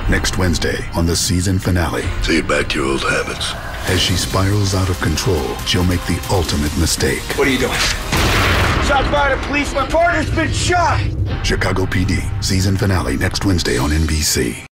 Next Wednesday on the season finale. So you're back to your old habits. As she spirals out of control, she'll make the ultimate mistake. What are you doing? Shots fired at police. My partner's been shot! Chicago PD, season finale next Wednesday on NBC.